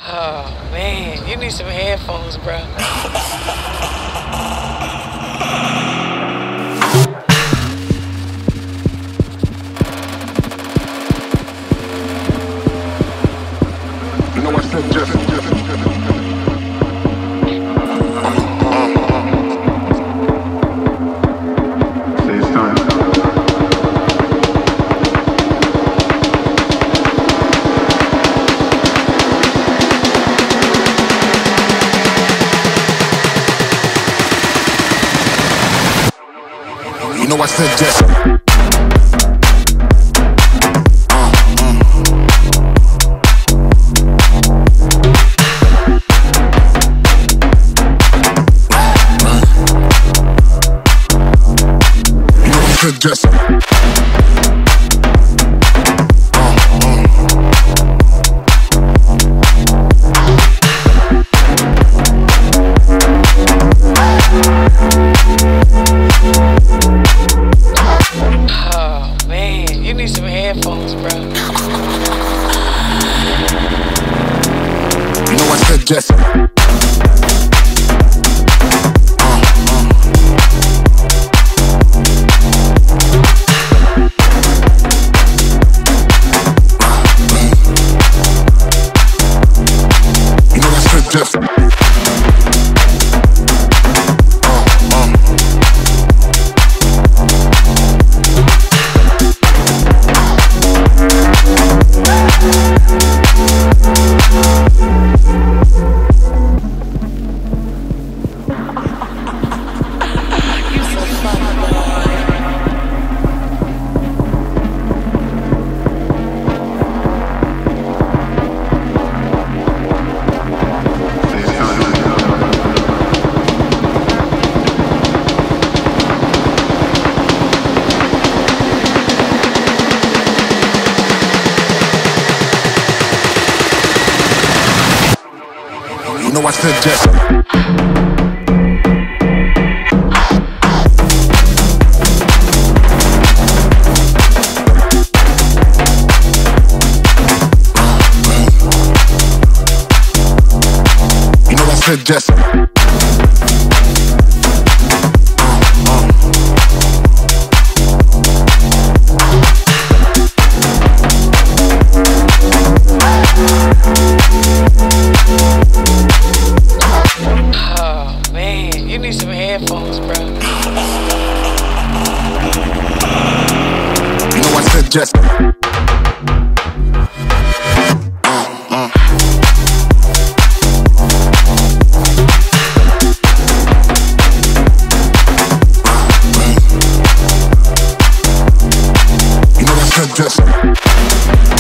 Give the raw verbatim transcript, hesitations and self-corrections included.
Oh man, you need some headphones, bro. You know I said Jeff, Jeff, Jeff, Jeff. You know I said Jeff. Just Oh man, you need some headphones, bro. You know I said just Just You know I said just You know I said just You need some headphones, bro. You know I said just You know I said just